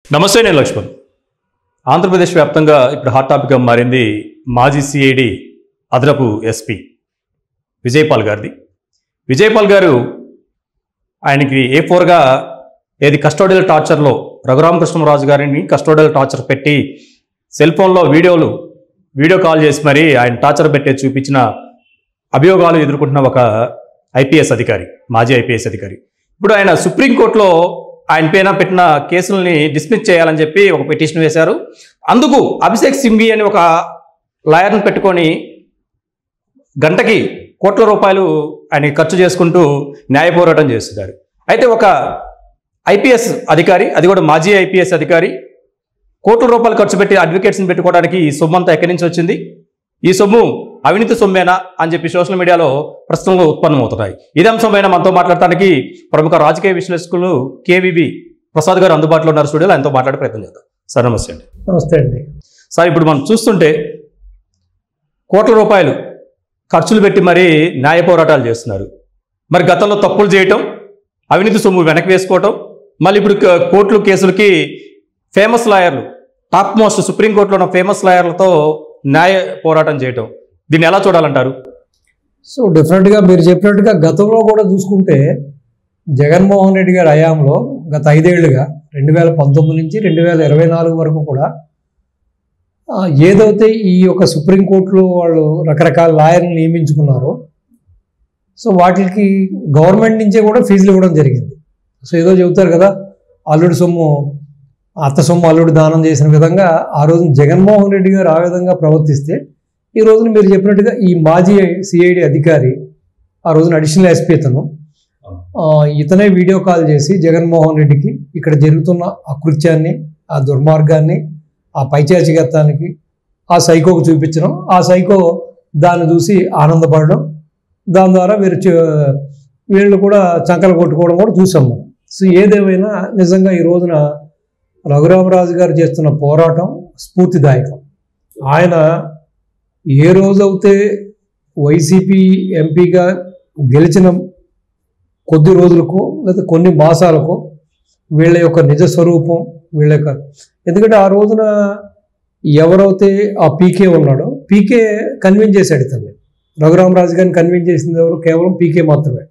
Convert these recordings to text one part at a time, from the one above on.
నమస్తే, నేను లక్ష్మణ్. ఆంధ్రప్రదేశ్ వ్యాప్తంగా ఇప్పుడు హాట్ టాపిక్గా మారింది మాజీ సిఐడి అదనపు ఎస్పీ విజయపాల్ గారిది. విజయపాల్ గారు ఆయనకి A4గా ఏది కస్టోడియల్ టార్చర్లో రఘురామకృష్ణరాజు గారిని కస్టోడియల్ టార్చర్ పెట్టి సెల్ ఫోన్లో వీడియో కాల్ చేసి మరి ఆయన టార్చర్ పెట్టే చూపించిన అభియోగాలు ఎదుర్కొంటున్న ఒక ఐపీఎస్ అధికారి, మాజీ ఐపీఎస్ అధికారి. ఇప్పుడు ఆయన సుప్రీంకోర్టులో ఆయన పైన పెట్టిన కేసుల్ని డిస్మిస్ చేయాలని చెప్పి ఒక పిటిషన్ వేశారు. అందుకు అభిషేక్ సింఘ్వి అని ఒక లాయర్ని పెట్టుకొని గంటకి కోట్ల రూపాయలు ఆయన ఖర్చు చేసుకుంటూ న్యాయ పోరాటం చేస్తున్నారు. అయితే ఒక ఐపీఎస్ అధికారి, అది కూడా మాజీ ఐపీఎస్ అధికారి, కోట్ల రూపాయలు ఖర్చు పెట్టి అడ్వకేట్స్ని పెట్టుకోవడానికి ఈ సొమ్ము అంతా ఎక్కడి నుంచి వచ్చింది, ఈ సొమ్ము అవినీతి సొమ్మేనా అని చెప్పి సోషల్ మీడియాలో ప్రస్తుతంలో ఉత్పన్నమవుతున్నాయి. ఇదే అంశంపైన మనతో మాట్లాడటానికి ప్రముఖ రాజకీయ విశ్లేషకులు కేవీబీ ప్రసాద్ గారు అందుబాటులో ఉన్నారు స్టూడియోలో. ఆయనతో మాట్లాడే ప్రయత్నం చేద్దాం. సార్ నమస్తే అండి. నమస్తే అండి. సార్, ఇప్పుడు మనం చూస్తుంటే కోట్ల రూపాయలు ఖర్చులు పెట్టి మరీ న్యాయ పోరాటాలు చేస్తున్నారు. మరి గతంలో తప్పులు చేయటం, అవినీతి సొమ్ము వెనక్కి వేసుకోవటం, మళ్ళీ ఇప్పుడు కోర్టులు కేసులకి ఫేమస్ లాయర్లు, టాప్ మోస్ట్ సుప్రీంకోర్టులో ఉన్న ఫేమస్ లాయర్లతో న్యాయ పోరాటం చేయటం, దీన్ని ఎలా చూడాలంటారు? సో డెఫినెట్గా మీరు చెప్పినట్టుగా గతంలో కూడా చూసుకుంటే జగన్మోహన్ రెడ్డి గారి హయాంలో గత 5 ఏళ్లుగా 2019 నుంచి 2024 వరకు కూడా ఏదైతే ఈ యొక్క సుప్రీంకోర్టులో వాళ్ళు రకరకాల లాయర్ని నియమించుకున్నారో సో వాటికి గవర్నమెంట్ నుంచే కూడా ఫీజులు ఇవ్వడం జరిగింది. సో ఏదో చెబుతారు కదా, అల్లుడి సొమ్ము అత్త సొమ్ము అల్లుడు దానం చేసిన విధంగా ఆ రోజు జగన్మోహన్ రెడ్డి గారు ఆ విధంగా ప్రవర్తిస్తే ఈ రోజున మీరు చెప్పినట్టుగా ఈ మాజీ సిఐడి అధికారి ఆ రోజున అడిషనల్ ఎస్పీ ఇతనే వీడియో కాల్ చేసి జగన్మోహన్ రెడ్డికి ఇక్కడ జరుగుతున్న అకృత్యాన్ని, ఆ దుర్మార్గాన్ని, ఆ పైచాచికత్వానికి ఆ సైకోకు చూపించడం, ఆ సైకో దాన్ని చూసి ఆనందపడడం, దాని ద్వారా వీళ్ళు కూడా చంకలు కొట్టుకోవడం కూడా చూసాం మనం. సో ఏదేమైనా నిజంగా ఈ రోజున రఘురామరాజు గారు చేస్తున్న పోరాటం స్ఫూర్తిదాయకం. ఆయన ఏ రోజైతే వైసీపీ ఎంపీగా గెలిచిన కొద్ది రోజులకు లేదా కొన్ని మాసాలకు వీళ్ళ యొక్క నిజ స్వరూపం, వీళ్ళ యొక్క ఎందుకంటే ఆ రోజున ఎవరైతే ఆ పీకే ఉన్నాడో పీకే కన్విన్స్ చేశాడు ఇతన్ని. రఘురామరాజు గారిని కన్విన్స్ చేసింది ఎవరు? కేవలం పీకే మాత్రమే.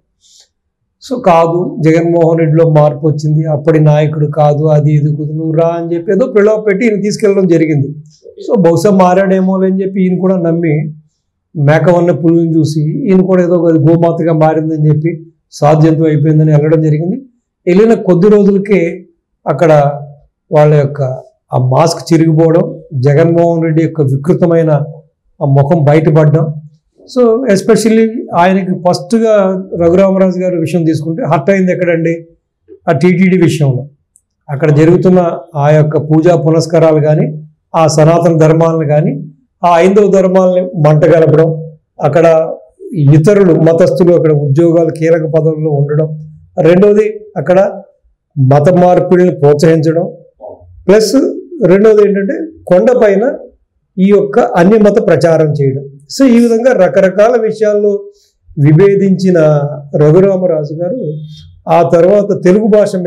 సో కాదు, జగన్మోహన్ రెడ్డిలో మార్పు వచ్చింది, అప్పటి నాయకుడు కాదు, అది ఇది నువ్వు రా అని చెప్పి ఏదో పిల్లవ పెట్టి ఈయన తీసుకెళ్ళడం జరిగింది. సో బహుశా మారాడేమో అని చెప్పి ఈయన కూడా నమ్మి మేకవన్న పుల్లని చూసి ఈయన కూడా ఏదో గోమాతగా మారిందని చెప్పి సాధ్యంతో అయిపోయిందని వెళ్ళడం జరిగింది. వెళ్ళిన కొద్ది రోజులకే అక్కడ వాళ్ళ యొక్క ఆ మాస్క్ చిరిగిపోవడం, జగన్మోహన్ రెడ్డి యొక్క వికృతమైన ఆ ముఖం బయటపడడం. సో ఎస్పెషల్లీ ఆయనకి ఫస్ట్గా రఘురామరాజు గారి విషయం తీసుకుంటే హర్ట్ అయింది ఎక్కడండి? ఆ టీటీడీ విషయంలో. అక్కడ జరుగుతున్న ఆ యొక్క పూజా పునస్కారాలు కానీ, ఆ సనాతన ధర్మాలను కానీ, ఆ హైందవ ధర్మాలని మంటగలపడం, అక్కడ ఇతరులు మతస్థులు అక్కడ ఉద్యోగాలు కీలక పదవుల్లో ఉండడం, రెండవది అక్కడ మత మార్పిడిని ప్రోత్సహించడం, ప్లస్ రెండవది ఏంటంటే కొండపైన ఈ యొక్క అన్యమత ప్రచారం చేయడం. సో ఈ విధంగా రకరకాల విషయాల్లో విభేదించిన రఘురామరాజు గారు ఆ తర్వాత తెలుగు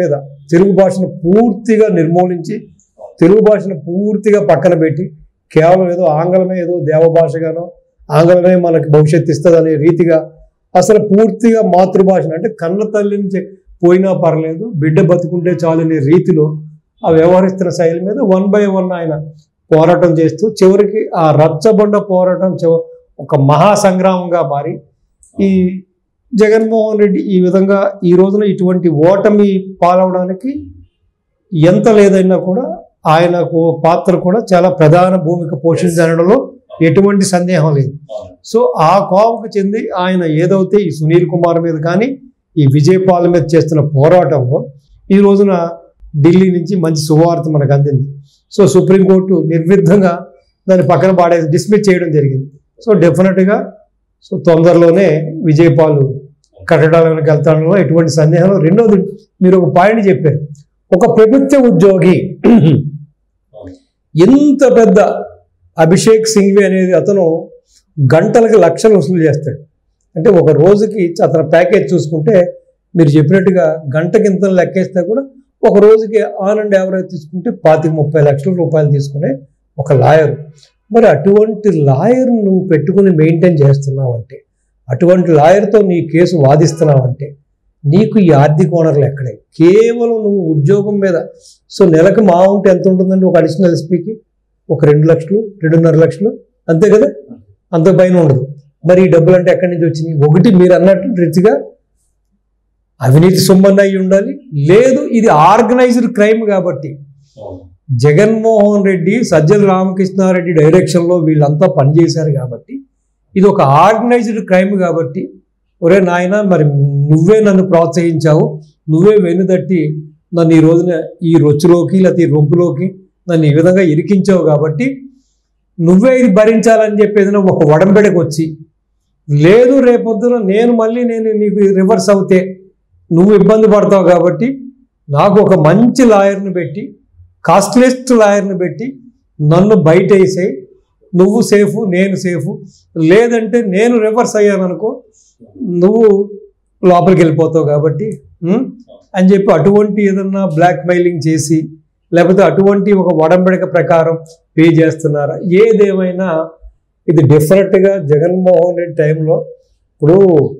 భాషను పూర్తిగా నిర్మూలించి, తెలుగు భాషను పూర్తిగా పక్కన పెట్టి కేవలం ఏదో ఆంగ్లమే ఏదో దేవభాషగానో, ఆంగ్లమే మనకి భవిష్యత్తు ఇస్తుంది అనే రీతిగా అసలు పూర్తిగా మాతృభాషను అంటే కన్న తల్లి నుంచి పోయినా పర్లేదు, బిడ్డ బతుకుంటే చాలనే రీతిలో ఆ వ్యవహరిస్తున్న శైలి మీద 1 by 1 ఆయన పోరాటం చేస్తూ చివరికి ఆ రచ్చబండ పోరాటం ఒక మహాసంగ్రామంగా మారి ఈ జగన్మోహన్ రెడ్డి ఈ విధంగా ఈ రోజున ఇటువంటి ఓటమి పాలవడానికి ఎంత లేదైనా కూడా ఆయనకు పాత్ర కూడా చాలా ప్రధాన భూమిక పోషించడంలో ఎటువంటి సందేహం లేదు. సో ఆ కోవకు చెంది ఆయన ఏదైతే ఈ సునీల్ కుమార్ మీద కానీ ఈ విజయపాల్ మీద చేస్తున్న పోరాటంలో ఈ రోజున ఢిల్లీ నుంచి మంచి శుభవార్త మనకు అందింది. సో సుప్రీంకోర్టు నిర్విఘ్నంగా దాన్ని పక్కన డిస్మిస్ చేయడం జరిగింది. సో డెఫినెట్గా సో తొందరలోనే విజయపాల్ కట్టడాలకు వెళ్తాడలో ఎటువంటి సందేహం. రెండోది మీరు ఒక పాయింట్ చెప్పారు, ఒక ప్రభుత్వ ఉద్యోగి ఎంత పెద్ద అభిషేక్ సింఘ్వి అనేది అతను గంటలకి లక్షలు వసూలు చేస్తాడు. అంటే ఒక రోజుకి అతని ప్యాకేజ్ చూసుకుంటే మీరు చెప్పినట్టుగా గంటకి ఇంత లెక్కేస్తే కూడా ఒక రోజుకి ఆన్ అండ్ యావరేజ్ తీసుకుంటే 25-30 లక్షల రూపాయలు తీసుకునే ఒక లాయర్. మరి అటువంటి లాయర్ నువ్వు పెట్టుకుని మెయింటైన్ చేస్తున్నావు అంటే, అటువంటి లాయర్తో నీ కేసు వాదిస్తున్నావు అంటే నీకు ఈ ఆర్థిక వనరులు ఎక్కడే? కేవలం నువ్వు ఉద్యోగం మీద. సో నెలకు మా ఉంటే ఎంత ఉంటుందండి ఒక అడిషనల్ ఎస్పీకి? ఒక 2 లక్షలు, 2.5 లక్షలు, అంతే కదా, అంత పైన ఉండదు. మరి ఈ డబ్బులు అంటే ఎక్కడి నుంచి వచ్చినాయి? ఒకటి మీరు అన్నట్టు రిచ్గా అవినీతి సొమ్మన్న అయి ఉండాలి, లేదు ఇది ఆర్గనైజ్డ్ క్రైమ్. కాబట్టి జగన్మోహన్ రెడ్డి, సజ్జల రామకృష్ణారెడ్డి డైరెక్షన్లో వీళ్ళంతా పనిచేశారు కాబట్టి ఇది ఒక ఆర్గనైజ్డ్ క్రైమ్. కాబట్టి ఒరే నాయన, మరి నువ్వే నన్ను ప్రోత్సహించావు, నువ్వే వెన్నుదట్టి నన్ను ఈ రోజున ఈ రొచ్చులోకి లేకపోతే ఈ రొంపులోకి నన్ను ఈ విధంగా ఇరికించావు, కాబట్టి నువ్వే ఇది భరించాలని చెప్పి ఏదైనా ఒక ఒడంబడికి వచ్చి, లేదు రేపొద్దున నేను నీకు రివర్స్ అవుతే నువ్వు ఇబ్బంది పడతావు, కాబట్టి నాకు ఒక మంచి లాయర్ని పెట్టి, కాస్ట్లెస్ట్ లాయర్ని పెట్టి నన్ను బయట వేసేయి, నువ్వు సేఫు నేను సేఫు, లేదంటే నేను రివర్స్ అయ్యాను అనుకో నువ్వు లోపలికి వెళ్ళిపోతావు కాబట్టి అని చెప్పి అటువంటి ఏదన్నా బ్లాక్మెయిలింగ్ చేసి, లేకపోతే అటువంటి ఒక ఒడంబడిక ప్రకారం పే చేస్తున్నారా? ఏదేమైనా ఇది డెఫినెట్గా జగన్మోహన్ రెడ్డి టైంలో ఇప్పుడు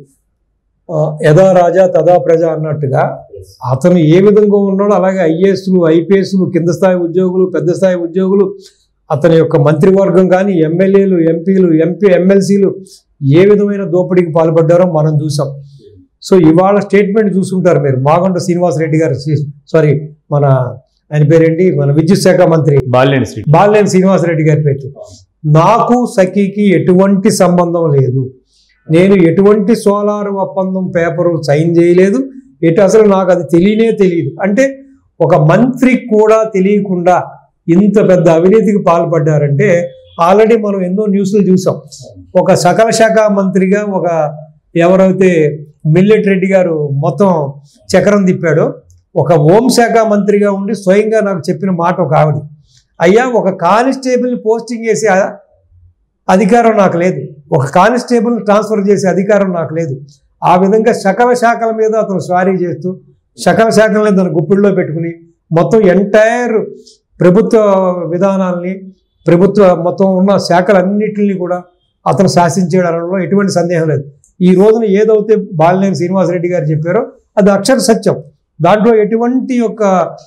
యథా రాజా తదా ప్రజ అన్నట్టుగా అతను ఏ విధంగా ఉన్నాడో అలాగే ఐఏఎస్లు, ఐపీఎస్లు, కింద స్థాయి ఉద్యోగులు, పెద్ద స్థాయి ఉద్యోగులు, అతని యొక్క మంత్రివర్గం కానీ, ఎమ్మెల్యేలు, ఎంపీలు, ఎమ్మెల్సీలు ఏ విధమైన దోపిడీకి పాల్పడ్డారో మనం చూసాం. సో ఇవాళ స్టేట్మెంట్ చూసుంటారు మీరు, మాగంట శ్రీనివాసరెడ్డి గారు, సారీ మన ఆయన పేరేంటి, మన విద్యుత్ శాఖ మంత్రి బాలినేని శ్రీనివాసరెడ్డి గారి పేరు. నాకు సఖీకి ఎటువంటి సంబంధం లేదు, నేను ఎటువంటి సోలార్ ఒప్పందం పేపరు సైన్ చేయలేదు, అసలు నాకు అది తెలియదు అంటే ఒక మంత్రి కూడా తెలియకుండా ఇంత పెద్ద అవినీతికి పాల్పడ్డారంటే ఆల్రెడీ మనం ఎన్నో న్యూస్లు చూసాం. ఒక సకల శాఖ మంత్రిగా ఒక ఎవరైతే మిల్లెట్ రెడ్డి గారు మొత్తం చక్రం తిప్పాడో, ఒక హోంశాఖ మంత్రిగా ఉండి స్వయంగా నాకు చెప్పిన మాట ఒక ఆవిడ, అయ్యా ఒక కానిస్టేబుల్ని పోస్టింగ్ చేసే అధికారం నాకు లేదు, ఒక కానిస్టేబుల్ని ట్రాన్స్ఫర్ చేసే అధికారం నాకు లేదు. ఆ విధంగా సకల శాఖల మీద అతను స్వారీ చేస్తూ సకల శాఖలని తన గుప్పిడిలో పెట్టుకుని మొత్తం ఎంటైర్ ప్రభుత్వ విధానాల్ని, ప్రభుత్వ మొత్తం ఉన్న శాఖలన్నింటినీ కూడా అతను శాసించేయడంలో ఎటువంటి సందేహం లేదు. ఈ రోజున ఏదైతే బాలినేని శ్రీనివాసరెడ్డి గారు చెప్పారో అది అక్షర సత్యం. దాంట్లో ఎటువంటి యొక్క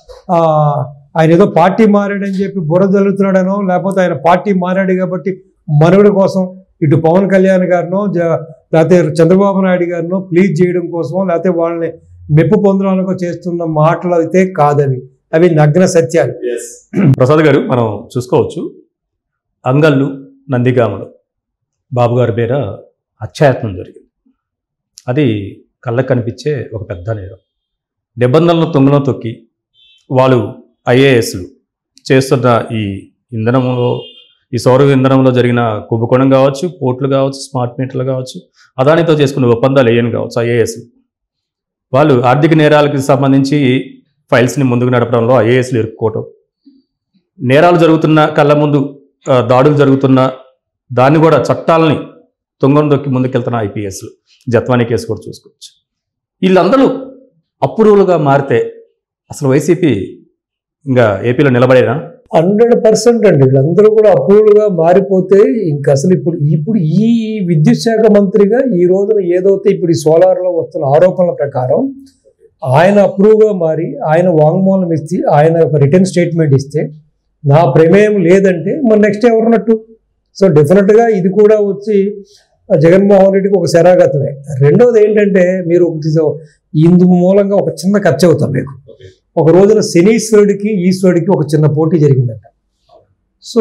ఆయన ఏదో పార్టీ మారాడని చెప్పి బుర్ర జల్లుతున్నాడనో, లేకపోతే ఆయన పార్టీ మారాడు కాబట్టి మనుగడ కోసం ఇటు పవన్ కళ్యాణ్ గారినో లేకపోతే చంద్రబాబు నాయుడు గారినో ప్లీజ్ చేయడం కోసమో లేకపోతే వాళ్ళని మెప్పు పొందడానికో చేస్తున్న మాటలు అయితే కాదవి, అవి నగ్న సత్యాలు. ప్రసాద్ గారు, మనం చూసుకోవచ్చు అంగళ్ళు నందిగామలో బాబు గారి పేర హత్యాయత్నం జరిగింది. అది కళ్ళకు కనిపించే ఒక పెద్ద నేరం. నిబంధనలను తొంగలో తొక్కి వాళ్ళు ఐఏఎస్లు చేస్తున్న ఈ ఇంధనంలో, ఈ సౌర ఇంధనంలో జరిగిన కుంభకోణం కావచ్చు, పోర్టులు కావచ్చు, స్మార్ట్ మీటర్లు కావచ్చు, అదానితో చేసుకున్న ఒప్పందాలు ఏం కావచ్చు, ఐఏఎస్లు వాళ్ళు ఆర్థిక నేరాలకు సంబంధించి ఫైల్స్ని ముందుకు నడపడంలో ఐఏఎస్లు ఇరుక్కోవటం, నేరాలు జరుగుతున్న కళ్ళ ముందు దాడులు జరుగుతున్న దాన్ని కూడా చట్టాలని తొంగను దొక్కి ముందుకెళ్తున్న ఐపీఎస్లు, జత్వానీ కేసు కూడా చూసుకోవచ్చు. వీళ్ళందరూ అప్రూవల్గా మారితే అసలు వైసీపీ ఇంకా ఏపీలో నిలబడేనా? 100% అండి. వీళ్ళందరూ కూడా అప్రూవల్గా మారిపోతే ఇంకా అసలు ఇప్పుడు ఈ విద్యుత్ శాఖ మంత్రిగా ఈ రోజున ఏదైతే ఇప్పుడు ఈ సోలార్లో వస్తున్న ఆరోపణల ప్రకారం ఆయన అప్రూవ్గా మారి ఆయన వాంగ్మూలం ఇచ్చి ఆయన ఒక రిటర్న్ స్టేట్మెంట్ ఇస్తే నా ప్రమేయం లేదంటే మరి నెక్స్ట్ ఎవరున్నట్టు? సో డెఫినెట్గా ఇది కూడా వచ్చి జగన్మోహన్ రెడ్డికి ఒక శరాగతమే. రెండోది ఏంటంటే మీరు ఒకటి ఇందు మూలంగా ఒక చిన్న ఖర్చు అవుతాం మీకు. ఒక రోజున శనీశ్వరుడికి ఈశ్వరుడికి ఒక చిన్న పోటీ జరిగిందట. సో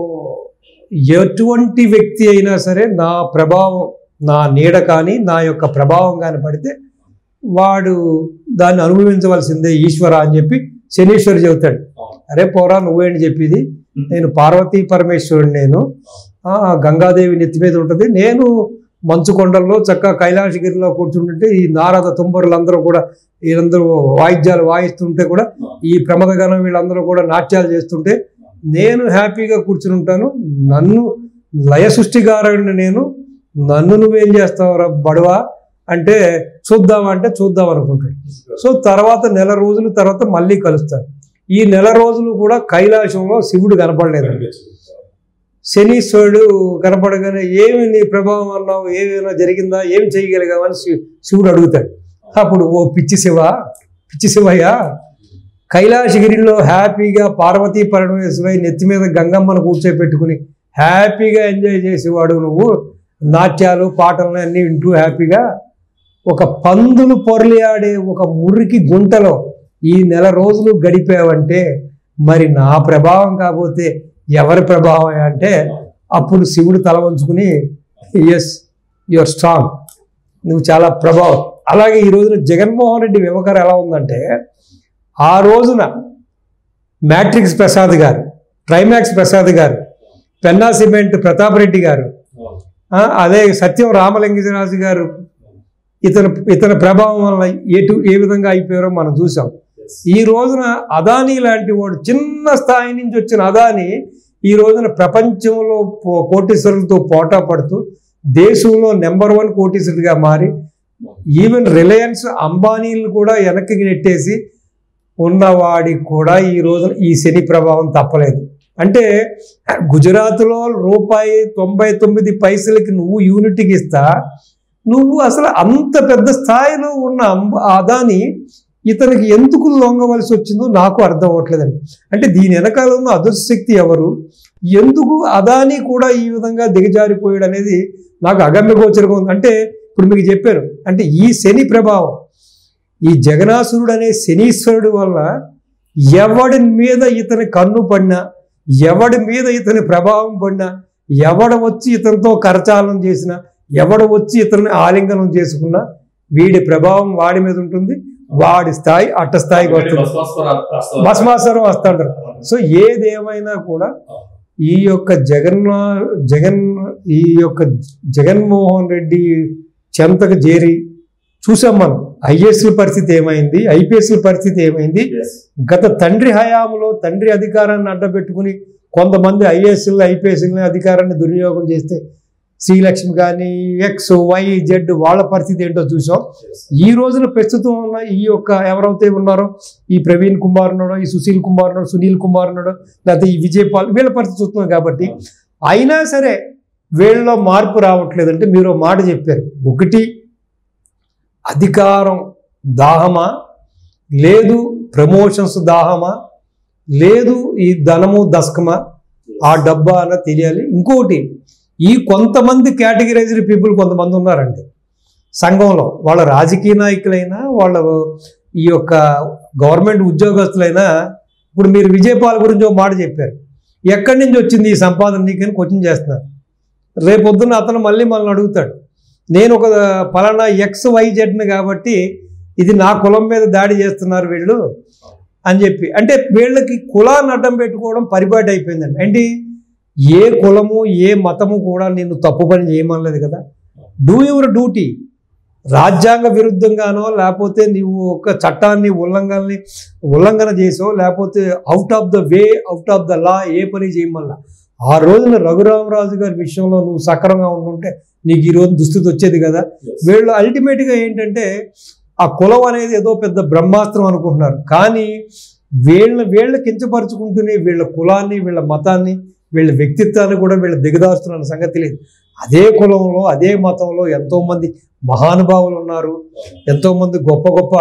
ఎటువంటి వ్యక్తి అయినా సరే నా ప్రభావం, నా నీడ కానీ నా యొక్క ప్రభావం కానీ పడితే వాడు దాన్ని అనుభవించవలసిందే ఈశ్వర అని చెప్పి శనీశ్వరుడు చెబుతాడు. అరే పోరా నువ్వేంటి చెప్పేది, నేను పార్వతీ పరమేశ్వరుడు, నేను గంగాదేవి నెత్తి మీద ఉంటుంది, నేను మంచు కొండల్లో చక్కగా కైలాసగిరిలో కూర్చుంటుంటే ఈ నారద తుంబరులందరూ కూడా వీళ్ళందరూ వాయిద్యాలు వాయిస్తుంటే కూడా ఈ ప్రమదగణం వీళ్ళందరూ కూడా నాట్యాలు చేస్తుంటే నేను హ్యాపీగా కూర్చుని ఉంటాను. నన్ను లయ సృష్టిగారుడిని నేను, నన్ను నువ్వేం చేస్తావురా బడవా అంటే చూద్దామంటే చూద్దాం అనుకుంటాడు. సో తర్వాత నెల రోజుల తర్వాత మళ్ళీ కలుస్తారు. ఈ నెల రోజులు కూడా కైలాసంలో శివుడు కనపడలేదండి. శనీశ్వరుడు కనపడగానే ఏమి నీ ప్రభావం అన్నావు, ఏమైనా జరిగిందా, ఏం చేయగలిగావని శివుడు అడుగుతాడు. అప్పుడు ఓ పిచ్చి శివయ్య కైలాసగిరిలో హ్యాపీగా పార్వతీ పరమేశ్వరై నెత్తి మీద గంగమ్మను కూర్చోపెట్టుకుని హ్యాపీగా ఎంజాయ్ చేసేవాడు నువ్వు, నాట్యాలు పాటలు అన్నీ వింటూ హ్యాపీగా ఒక పందులు పొరలి ఆడే ఒక మురికి గుంటలో ఈ నెల రోజులు గడిపావంటే మరి నా ప్రభావం కాకపోతే ఎవరి ప్రభావం అంటే అప్పుడు శివుడు తల వంచుకుని ఎస్ యువర్ స్ట్రాంగ్, నువ్వు చాలా ప్రభావం. అలాగే ఈ రోజున జగన్మోహన్ రెడ్డి వ్యవహారం ఎలా ఉందంటే ఆ రోజున మ్యాట్రిక్స్ ప్రసాద్ గారు, ట్రైమాక్స్ ప్రసాద్ గారు, పెన్నా సిమెంట్ ప్రతాప్ రెడ్డి గారు, అదే సత్యం రామలింగరాజు గారు ఇతని ప్రభావం వల్ల ఏ విధంగా అయిపోయారో మనం చూసాం. ఈ రోజున అదానీ లాంటి వాడు చిన్న స్థాయి నుంచి వచ్చిన అదానీ ఈ రోజున ప్రపంచంలో కోటీశ్వరులతో పోటా పడుతూ దేశంలో నెంబర్ 1 కోటీశ్వరుడిగా మారి ఈవెన్ రిలయన్స్ అంబానీలు కూడా వెనక్కి నెట్టేసి ఉన్నవాడికి కూడా ఈ రోజున ఈ శని ప్రభావం తప్పలేదు. అంటే గుజరాత్లో ₹99 నువ్వు యూనిట్కి ఇస్తా, నువ్వు అసలు అంత పెద్ద స్థాయిలో ఉన్న అదాని ఇతనికి ఎందుకు లొంగవలసి వచ్చిందో నాకు అర్థం అవ్వట్లేదండి. అంటే దీని వెనకాల ఉన్న అదృష్టశక్తి ఎవరు, ఎందుకు అదాని కూడా ఈ విధంగా దిగజారిపోయాడు అనేది నాకు అగమ్యగోచరంగా ఉంది. అంటే ఇప్పుడు మీకు చెప్పాను, అంటే ఈ శని ప్రభావం, ఈ జగనాసురుడు అనే శనీశ్వరుడు వల్ల ఎవడి మీద ఇతని కన్ను పడినా, ఎవడి మీద ఇతని ప్రభావం పడినా, ఎవడ వచ్చి ఇతనితో కరచాలనం చేసినా, ఎవడ వచ్చి ఇతన్ని ఆలింగనం చేసుకున్నా వీడి ప్రభావం వాడి మీద ఉంటుంది, వాడి స్థాయి అట్ట స్థాయికి వస్తుంది, భస్మాసురం వస్తాడు. సో ఏదేమైనా కూడా ఈ యొక్క జగన్మోహన్ రెడ్డి చెంతకు చేరి చూసాం మనం. ఐఏఎస్ల పరిస్థితి ఏమైంది, ఐపీఎస్ల పరిస్థితి ఏమైంది. గత తండ్రి హయాంలో తండ్రి అధికారాన్ని అడ్డపెట్టుకుని కొంతమంది ఐఏఎస్లు ఐపీఎస్ల అధికారాన్ని దుర్వినియోగం చేస్తే శ్రీలక్ష్మి కానీ XYZ వాళ్ళ పరిస్థితి ఏంటో చూసాం. ఈ రోజున ప్రస్తుతం ఉన్న ఈ యొక్క ఎవరైతే ఉన్నారో ఈ ప్రవీణ్ కుమార్ ఉన్నాడో, ఈ సుశీల్ కుమార్ ఉన్నాడో, సునీల్ కుమార్ ఉన్నాడో, లేకపోతే ఈ విజయపాల్, వీళ్ళ పరిస్థితి చూస్తున్నాం. కాబట్టి అయినా సరే వీళ్ళలో మార్పు రావట్లేదంటే మీరు మాట చెప్పారు. ఒకటి అధికారం దాహమా, లేదు ప్రమోషన్స్ దాహమా, లేదు ఈ ధనము దశకమా, ఆ డబ్బా అన్న తెలియాలి. ఇంకోటి ఈ కొంతమంది కేటగిరైజ్డ్ పీపుల్ కొంతమంది ఉన్నారండి సంఘంలో, వాళ్ళ రాజకీయ నాయకులైనా వాళ్ళ ఈ యొక్క గవర్నమెంట్ ఉద్యోగస్తులైనా. ఇప్పుడు మీరు విజయపాల్ గురించి ఒక మాట చెప్పారు, ఎక్కడి నుంచి వచ్చింది ఈ సంపాదన నీకని క్వశ్చన్ చేస్తున్నారు. రేపొద్దున అతను మళ్ళీ మనల్ని అడుగుతాడు, నేను ఒక పలానా XYZని కాబట్టి ఇది నా కులం మీద దాడి చేస్తున్నారు వీళ్ళు అని చెప్పి. అంటే వీళ్ళకి కులాన్ని అడ్డం పెట్టుకోవడం పరిపాటి అయిపోయిందండి. ఏంటి, ఏ కులము ఏ మతము కూడా నిన్ను తప్పు పని చేయమనలేదు కదా. Do your duty. రాజ్యాంగ విరుద్ధంగానో లేకపోతే నీవు ఒక చట్టాన్ని ఉల్లంఘన చేసో లేకపోతే out of the way, out of the law ఏ పని చేయమల్లా. ఆ రోజున రఘురామరాజు గారి విషయంలో నువ్వు సక్రమంగా ఉంటుంటే నీకు ఈ రోజు దుస్థితి వచ్చేది కదా. వీళ్ళు అల్టిమేట్గా ఏంటంటే ఆ కులం అనేది ఏదో పెద్ద బ్రహ్మాస్త్రం అనుకుంటున్నారు, కానీ వీళ్ళ కించపరుచుకుంటూనే వీళ్ళ కులాన్ని, వీళ్ళ మతాన్ని, వీళ్ళ వ్యక్తిత్వాన్ని కూడా వీళ్ళు దిగదారుస్తున్న సంగతి తెలియదు. అదే కులంలో అదే మతంలో ఎంతోమంది మహానుభావులు ఉన్నారు, ఎంతోమంది గొప్ప గొప్ప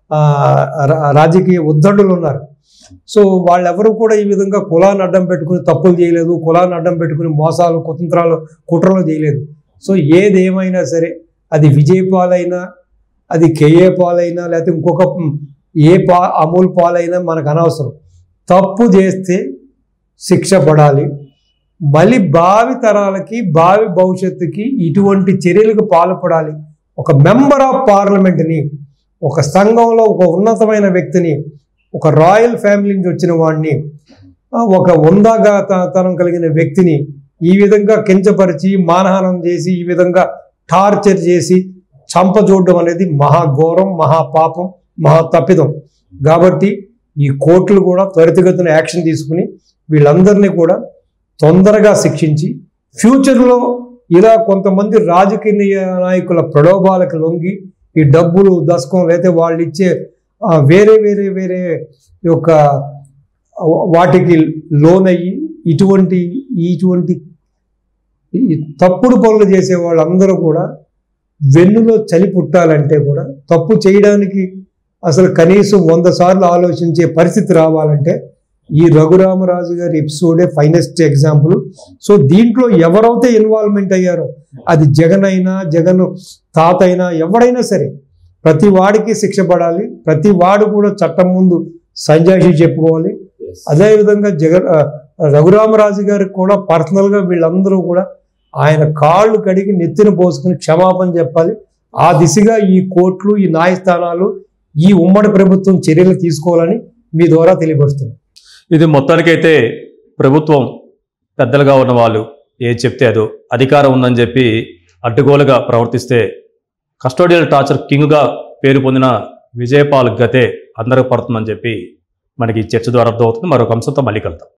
రాజకీయ ఉద్దండులు ఉన్నారు. సో వాళ్ళెవరూ కూడా ఈ విధంగా కులాన్ని అడ్డం పెట్టుకుని తప్పులు చేయలేదు, కులాన్ని అడ్డం పెట్టుకుని మోసాలు కుట్రలు చేయలేదు. సో ఏదేమైనా సరే అది విజయపాలైనా, అది కేఏ పాలైనా, లేకపోతే ఇంకొక అమూల్ పాలైనా మనకు అనవసరం. తప్పు చేస్తే శిక్ష పడాలి. మళ్ళీ భావి తరాలకి, భావి భవిష్యత్తుకి ఇటువంటి చర్యలకు పాల్పడాలి. ఒక మెంబర్ ఆఫ్ పార్లమెంట్ని, ఒక సంఘంలో ఒక ఉన్నతమైన వ్యక్తిని, ఒక రాయల్ ఫ్యామిలీ నుంచి వచ్చిన వాడిని, ఒక ఉందాగాతనం కలిగిన వ్యక్తిని ఈ విధంగా కించపరిచి మానహానం చేసి ఈ విధంగా టార్చర్ చేసి చంపజూడడం అనేది మహాఘోరం, మహాపాపం, మహా తప్పిదం. కాబట్టి ఈ కోర్టులు కూడా త్వరితగతిన యాక్షన్ తీసుకుని వీళ్ళందరినీ కూడా తొందరగా శిక్షించి ఫ్యూచర్లో ఇలా కొంతమంది రాజకీయ నాయకుల ప్రలోభాలకు లొంగి ఈ డబ్బులు దశకం లేకపోతే వాళ్ళు ఇచ్చే వేరే వేరే వేరే యొక్క వాటికి లోన్ అయ్యి ఇటువంటి ఈ తప్పుడు పనులు చేసే వాళ్ళందరూ కూడా వెన్నులో చలి పుట్టాలంటే కూడా తప్పు చేయడానికి అసలు కనీసం 100 సార్లు ఆలోచించే పరిస్థితి రావాలంటే ఈ రఘురామరాజు గారి ఎపిసోడే ఫైనెస్ట్ ఎగ్జాంపుల్. సో దీంట్లో ఎవరైతే ఇన్వాల్వ్మెంట్ అయ్యారో అది జగన్ అయినా జగన్ తాత అయినా ఎవడైనా సరే ప్రతి వాడికి శిక్ష పడాలి. ప్రతి వాడు కూడా చట్టం ముందు సంజాయిషి చెప్పుకోవాలి. అదేవిధంగా రఘురామరాజు గారికి కూడా పర్సనల్గా వీళ్ళందరూ కూడా ఆయన కాళ్ళు కడిగి నెత్తిన పోసుకుని క్షమాపణ చెప్పాలి. ఆ దిశగా ఈ కోర్టులు ఈ న్యాయస్థానాలు ఈ ఉమ్మడి ప్రభుత్వం చర్యలు తీసుకోవాలని మీ ద్వారా తెలియపరుస్తుంది. ఇది మొత్తానికైతే ప్రభుత్వం పెద్దలుగా ఉన్న వాళ్ళు ఏది చెప్తే అదో అధికారం ఉందని చెప్పి అడ్డుగోలుగా ప్రవర్తిస్తే కస్టోడియల్ టార్చర్ కింగ్గా పేరు పొందిన విజయపాల్ గతే అందరూ పడుతుందని చెప్పి మనకి చర్చ ద్వారా అర్థమవుతుంది. మరొక అంశంతో మళ్ళీ కలుద్దాం.